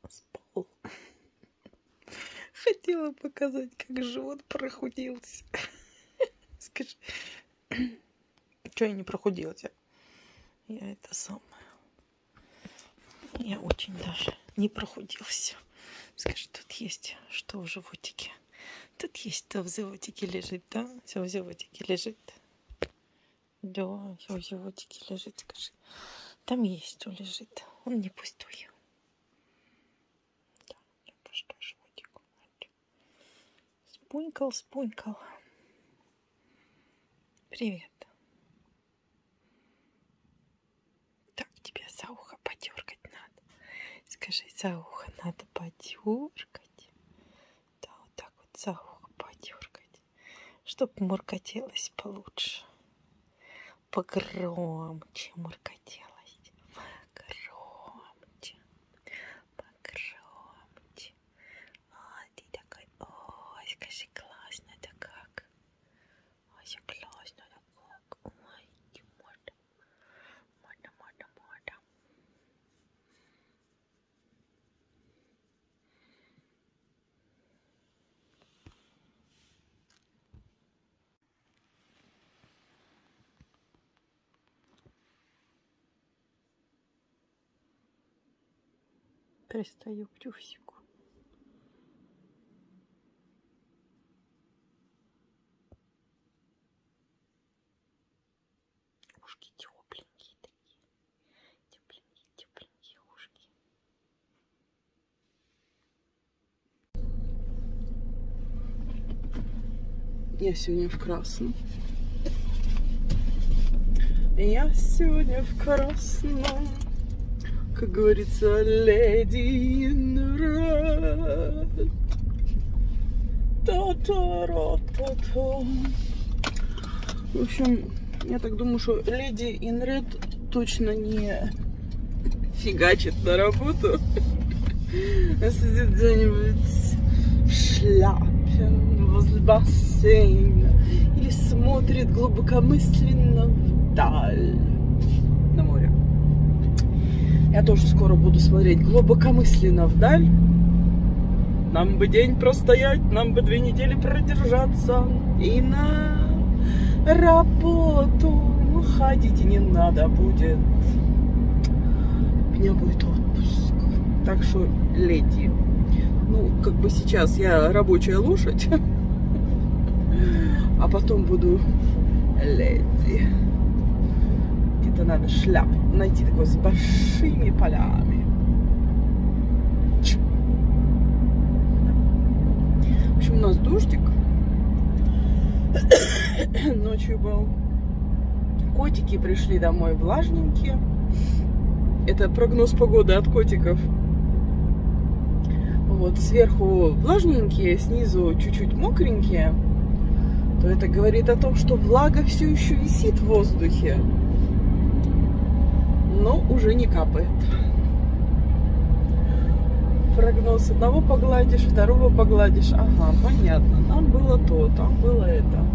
спал. Хотела показать, как живот прохудился. Скажи, что я не прохудилась? Я это самое. Я очень даже не прохудился. Скажи, тут есть что в животике? Тут есть что в животике лежит, да? Все в животике лежит. Да, все в животике лежит, скажи. Там есть что лежит. Он не пустой. Да, не пустой животик. Спунькал, спунькал. Привет. Так, тебе за ухо подергать надо. Скажи, за ухо надо подергать. Да, вот так вот за ухо подергать. Чтоб муркотелось получше. Погромче муркотелось. Погромче. Погромче. Ой, ты такой. Ой, скажи, классно-то как. Ой, классно-то как. Ой, можно. Можно, можно, можно. Пристаю к тюфсику. Ушки тепленькие такие. Тепленькие, тепленькие ушки. Я сегодня в красном. Я сегодня в красном. Как говорится, леди in red. Та-та-ра-та-та. В общем, я так думаю, что леди in red точно не фигачит на работу. А сидит где-нибудь в шляпе возле бассейна или смотрит глубокомысленно вдаль на море. Я тоже скоро буду смотреть глубокомысленно вдаль. Нам бы день простоять, нам бы 2 недели продержаться. И на работу ходить и не надо будет. У меня будет отпуск. Так что, леди, ну, как бы сейчас я рабочая лошадь, а потом буду леди. Где-то надо шляпу найти такой с большими полями. В общем, у нас дождик. Ночью был. Котики пришли домой влажненькие. Это прогноз погоды от котиков. Вот сверху влажненькие, снизу чуть-чуть мокренькие. То это говорит о том, что влага все еще висит в воздухе. Но уже не капает. Прогноз: одного погладишь, второго погладишь. Ага, понятно. Там было то, там было это.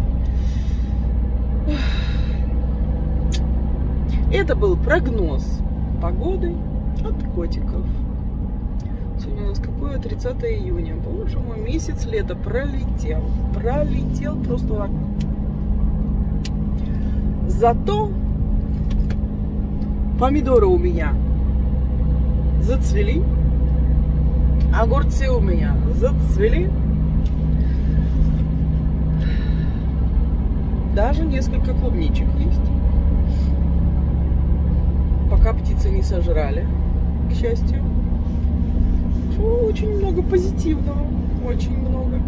Это был прогноз погоды от котиков. Сегодня у нас какое? 30 июня. Боже мой, месяц лета пролетел. Пролетел просто так. Зато помидоры у меня зацвели. Огурцы у меня зацвели. Даже несколько клубничек есть. Пока птицы не сожрали, к счастью. Очень много позитивного. Очень много.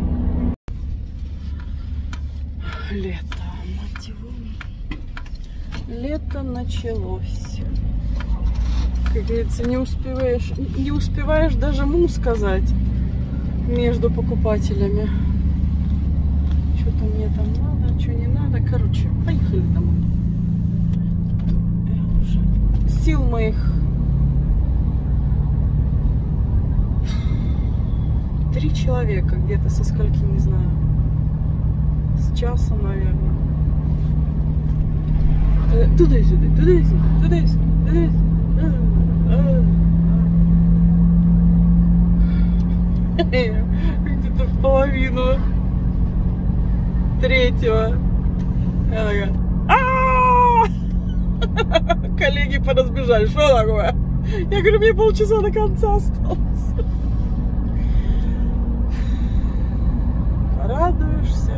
Лето, мать его. Лето началось. Как говорится, не успеваешь даже му сказать между покупателями. Что-то мне там надо, что не надо. Короче, поехали домой. Сил моих 3 человека где-то, со скольки, не знаю. С часа, наверное. Туда и сюда, туда и сюда, туда и сюда, туда и сюда. Где-то в половину третьего. Я такая: коллеги поразбежали, что такое? Я говорю, мне полчаса до конца осталось. Радуешься.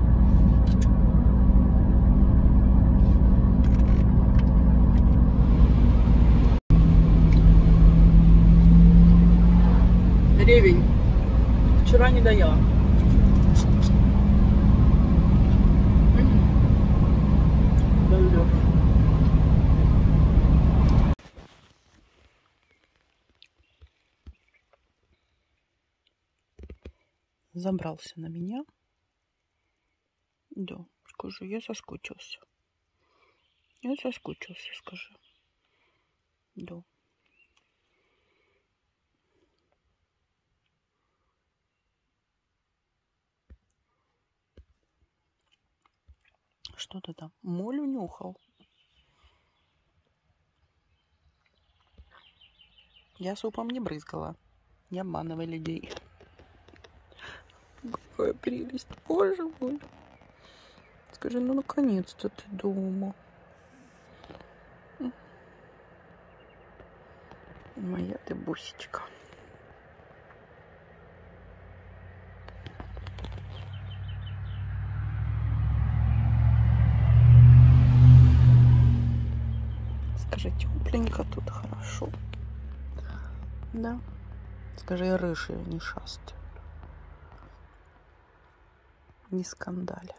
Ревень. Вчера не доела. Забрался на меня. Да, скажи, я соскучился. Я соскучился, скажи. Да. Что ты там? Моль унюхал? Я супом не брызгала. Не обманывай людей. Какая прелесть. Боже мой. Скажи, ну наконец-то ты дома. Моя ты бусечка. Скажи, тепленько тут, хорошо. Да. Скажи, рыжие не шастают. Не скандалят.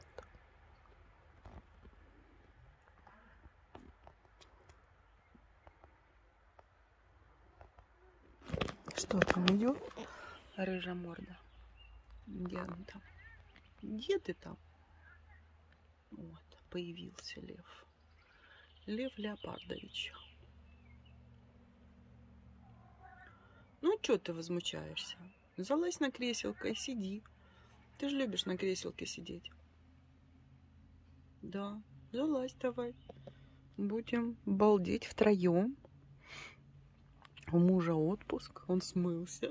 Что там идет? Рыжая морда. Где он там? Где ты там? Вот, появился лев. Лев Леопардович. Ну, что ты возмущаешься? Залазь на креселко и сиди. Ты же любишь на креселке сидеть. Да, залазь давай. Будем балдеть втроем. У мужа отпуск, он смылся.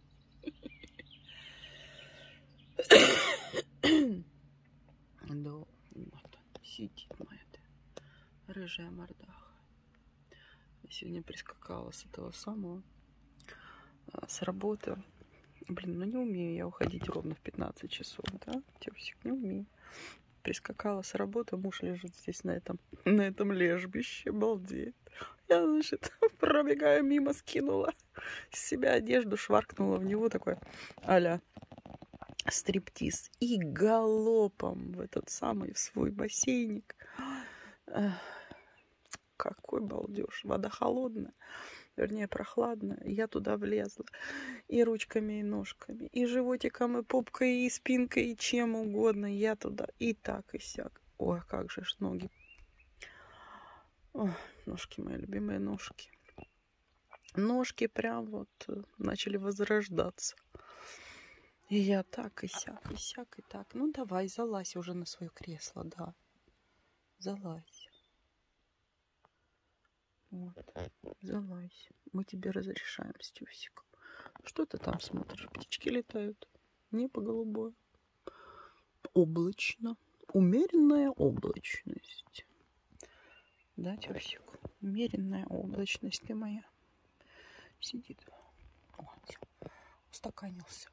Да, вот, сидит моя рыжая мордаха. Я сегодня прискакала с этого самого, с работы. Блин, ну не умею я уходить ровно в 15 часов, да? Тёсик, не умею. Прискакала с работы, муж лежит здесь на этом лежбище, балдеет. Я, значит, пробегаю мимо, скинула с себя одежду, шваркнула в него такой а-ля стриптиз. И галопом в этот самый, в свой бассейник. Какой балдеж. Вода холодная, вернее прохладная. Я туда влезла. И ручками, и ножками, и животиком, и попкой, и спинкой, и чем угодно. Я туда и так, и сяк. Ой, как же ж ноги. Ой, ножки мои любимые ножки. Ножки прям вот начали возрождаться. И я так, и сяк, и сяк, и так. Ну давай, залазь уже на свое кресло, да. Залазь. Вот, залазь. Мы тебе разрешаем, Стюсик. Что ты там смотришь? Птички летают. Небо голубое. Облачно. Умеренная облачность. Да, Тюсик? Умеренная облачность ты моя. Сидит. Вот. Устаканился.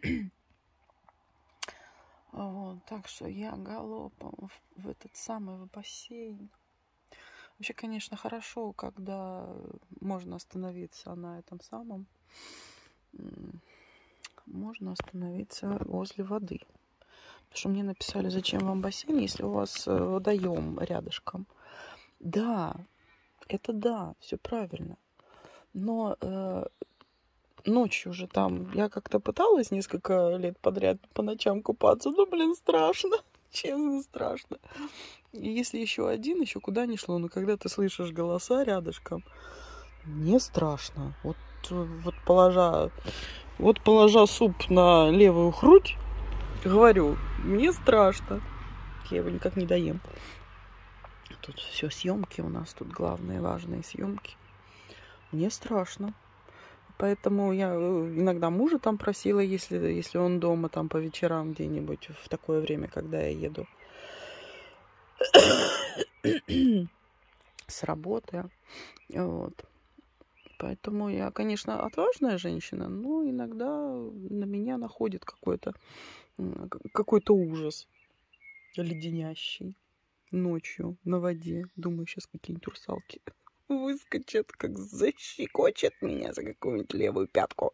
Вот, так что я галопом в этот самый бассейн. Вообще, конечно, хорошо, когда можно остановиться на этом самом. Можно остановиться возле воды. Потому что мне написали, зачем вам бассейн, если у вас водоем рядышком. Да, это да, все правильно. Но ночью уже там я как-то пыталась несколько лет подряд по ночам купаться. Ну, блин, страшно. Честно, страшно. И если еще один, еще куда ни шло. Но когда ты слышишь голоса рядышком, не страшно. Вот положа суп на левую грудь, говорю, мне страшно. Я его никак не доем. Тут все съемки у нас, тут главные важные съемки. Мне страшно. Поэтому я иногда мужа там просила, если он дома там по вечерам где-нибудь в такое время, когда я еду с работы. Вот. Поэтому я, конечно, отважная женщина, но иногда на меня находит какой-то ужас леденящий ночью на воде. Думаю, сейчас какие-нибудь русалки выскочат, как защекочет меня за какую-нибудь левую пятку.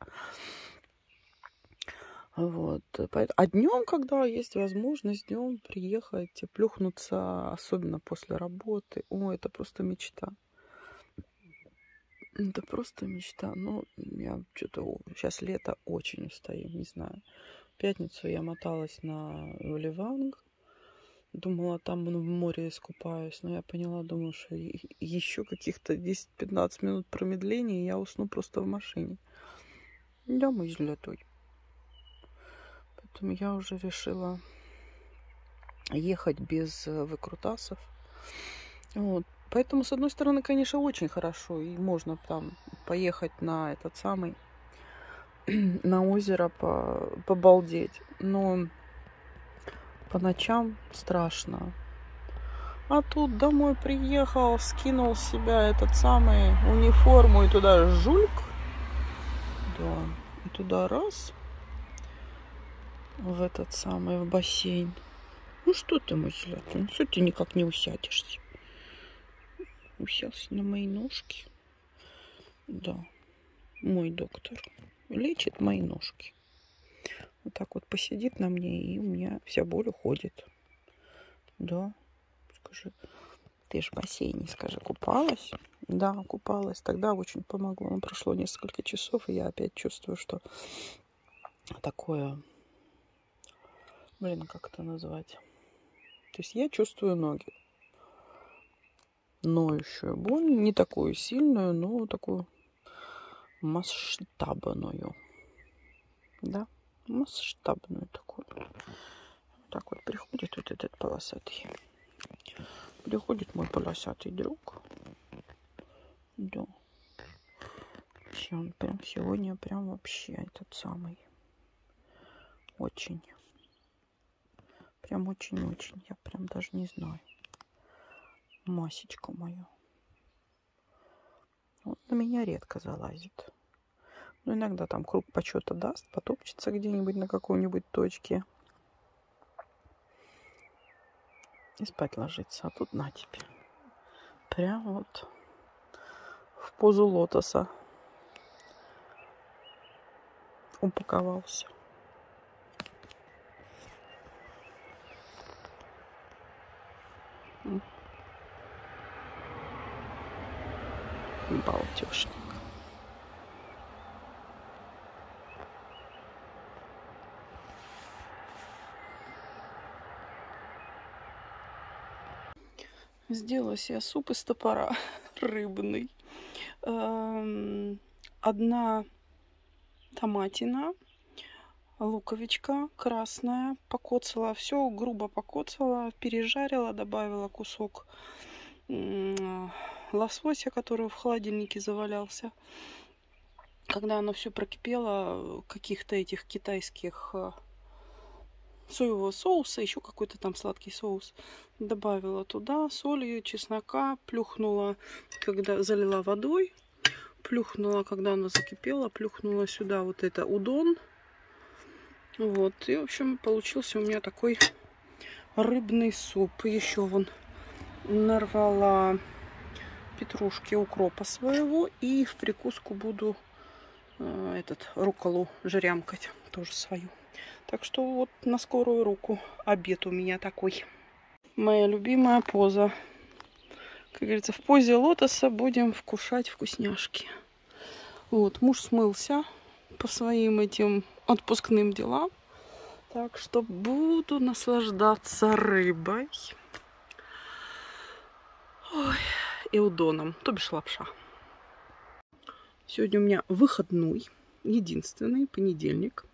Вот. А днем, когда есть возможность днем приехать, плюхнуться, особенно после работы, это просто мечта. Это просто мечта. Но я что-то сейчас лето, очень устаю, не знаю. В пятницу я моталась в Ливанг. Думала, там в море искупаюсь, но я поняла, думаю, что еще каких-то 10-15 минут промедления, и я усну просто в машине. Да, мой золотой. Поэтому я уже решила ехать без выкрутасов. Вот. Поэтому, с одной стороны, конечно, очень хорошо, и можно там поехать на на озеро побалдеть, но по ночам страшно. А тут домой приехал, скинул с себя униформу и туда жульк. Да, и туда раз. В бассейн. Ну что ты, мой золотой, ну что ты никак не усядешься? Уселся на мои ножки. Да, мой доктор лечит мои ножки. Вот так вот посидит на мне, и у меня вся боль уходит. Да, скажи, ты ж в бассейне, скажи, купалась? Да, купалась. Тогда очень помогло. Прошло несколько часов, и я опять чувствую, что такое... как это назвать? То есть я чувствую ноги. Ноющую боль. Не такую сильную, но такую масштабную. Да, масштабную такую. Так вот приходит вот этот полосатый. Приходит мой полосатый друг. Да. Вообще он прям сегодня вообще этот самый. Очень. Прям очень-очень. Я прям даже не знаю. Масечку мою. Вот на меня редко залазит. Но иногда там круг почета даст, потопчется где-нибудь на какой-нибудь точке. И спать ложится. А тут на тебе. Прям вот в позу лотоса упаковался. Балтюшник. Сделала себе суп из топора рыбный. Одна томатина, луковичка красная, покоцала, все грубо покоцала, пережарила, добавила кусок лосося, который в холодильнике завалялся. Когда оно все прокипело, каких-то этих китайских соевого соуса, еще какой-то там сладкий соус, добавила туда солью, чеснока, плюхнула, когда залила водой, плюхнула, когда оно закипело, плюхнула сюда вот это удон. Вот, и, в общем, получился у меня такой рыбный суп. Еще вон нарвала петрушки, укропа своего, и в прикуску буду рукколу жрямкать, тоже свою. Так что вот на скорую руку обед у меня такой. Моя любимая поза. Как говорится, в позе лотоса будем вкушать вкусняшки. Вот, муж смылся по своим этим отпускным делам. Так что буду наслаждаться рыбой. Ой, и удоном, то бишь лапша. Сегодня у меня выходной, единственный, понедельник.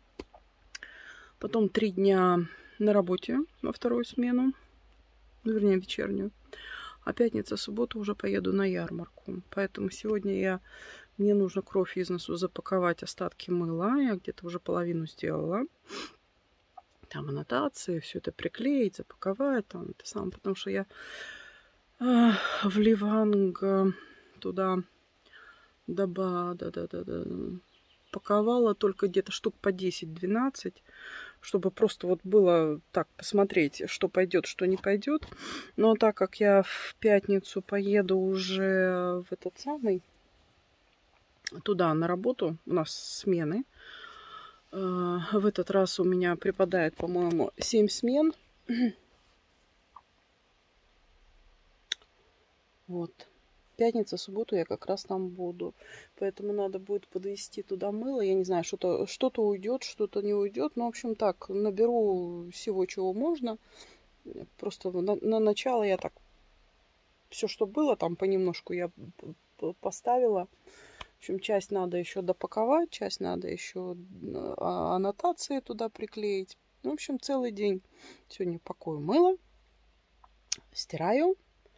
Потом 3 дня на работе во вторую смену, вернее вечернюю. А пятница, суббота уже поеду на ярмарку. Поэтому сегодня я Мне нужно кровь из носу запаковать, остатки мыла. Я где-то уже половину сделала. Там аннотации, все это приклеить, запаковать. Там, это самое, потому что я в Ливанг туда паковала только где-то штук по 10-12, чтобы просто вот было так посмотреть, что пойдет, что не пойдет. Но так как я в пятницу поеду уже в этот самый туда на работу, у нас смены. В этот раз у меня припадает, по-моему, 7 смен. Вот. Пятница, субботу я как раз там буду. Поэтому надо будет подвести туда мыло. Я не знаю, что-то уйдет, что-то не уйдет. Ну, в общем, так, наберу всего, чего можно. Просто на начало я так все, что было, там понемножку я поставила. В общем, часть надо еще допаковать, часть надо еще аннотации туда приклеить. В общем, целый день сегодня пакую мыло, стираю,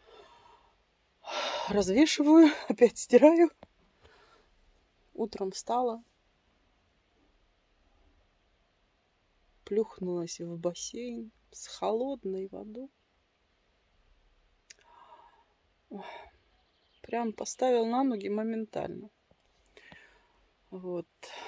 развешиваю, опять стираю. Утром встала, плюхнулась в бассейн с холодной водой. Прям поставил на ноги моментально. Вот.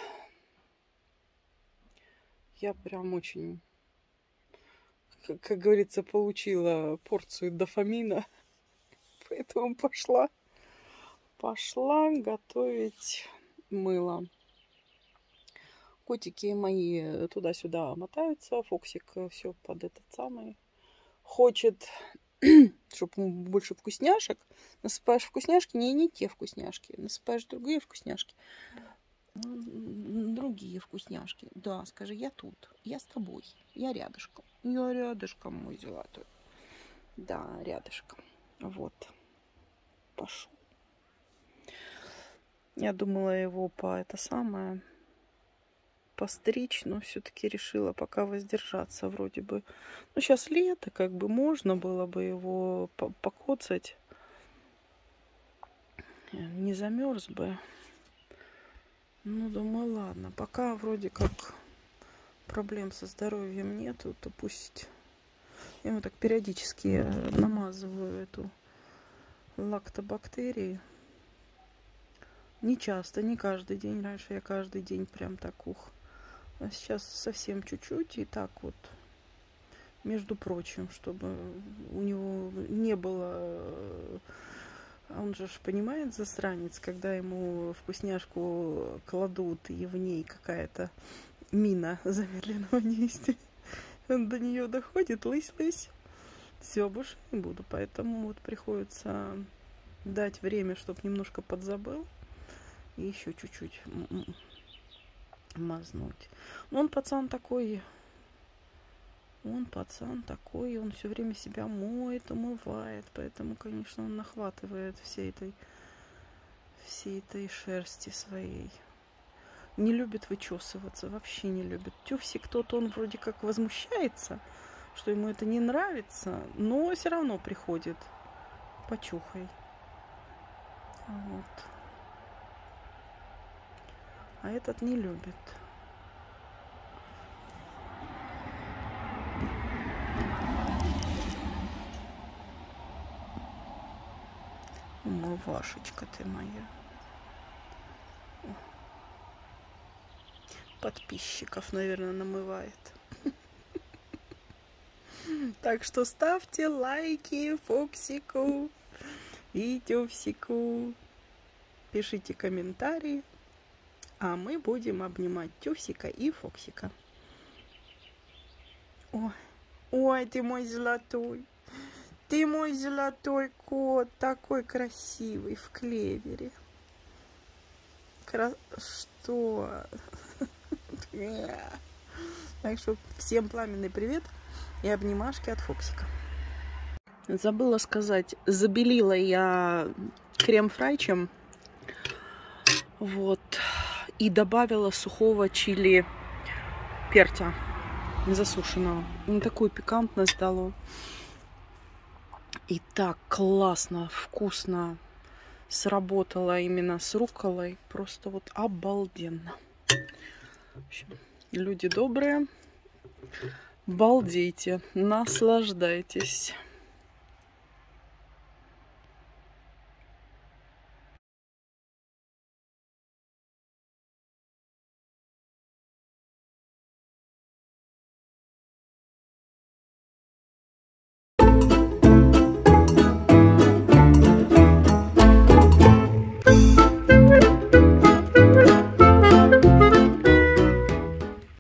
Я прям очень, как говорится, получила порцию дофамина. Поэтому пошла готовить мыло. Котики мои туда-сюда мотаются. Фоксик все под этот самый. Хочет, чтобы больше вкусняшек. Насыпаешь вкусняшки, не те вкусняшки. Насыпаешь другие вкусняшки. Другие вкусняшки. Да, скажи, я тут. Я с тобой. Я рядышком. Я рядышком, мой золотой. Да, рядышком. Вот. Пошел. Я думала его постричь, но все-таки решила пока воздержаться вроде бы. Ну, сейчас лето, как бы можно было бы его покоцать. Не замерз бы. Ну, думаю, ладно. Пока вроде как проблем со здоровьем нету, то пусть... Я ему так периодически намазываю эту лактобактерии. Не часто, не каждый день. Раньше я каждый день прям так А сейчас совсем чуть-чуть. И так вот, между прочим, чтобы у него не было... Он же понимает, засранец, когда ему вкусняшку кладут, и в ней какая-то мина замедленного действия. Он до нее доходит, лысь-лысь. Все, больше не буду. Поэтому вот приходится дать время, чтобы немножко подзабыл. И еще чуть-чуть мазнуть. Но он пацан такой, он все время себя моет, умывает. Поэтому, конечно, он нахватывает всей этой шерсти своей. Не любит вычесываться, вообще не любит. Тюфсик тот, он вроде как возмущается, что ему это не нравится, но все равно приходит. Почухай. Вот. А этот не любит. Умывашечка ты моя. Подписчиков, наверное, намывает. Так что ставьте лайки Фоксику и Тюфсику. Пишите комментарии. А мы будем обнимать Тюфсика и Фоксика. Ой, ой, ты мой золотой. Ты мой золотой кот. Такой красивый в клевере. Что? Так что всем пламенный привет и обнимашки от Фоксика. Забыла сказать, забелила я крем-фрайчем. Вот. И добавила сухого чили перца засушенного. Такую пикантность дало. И так классно, вкусно. сработала именно с рукколой. Просто вот обалденно. В общем, люди добрые, балдейте, наслаждайтесь.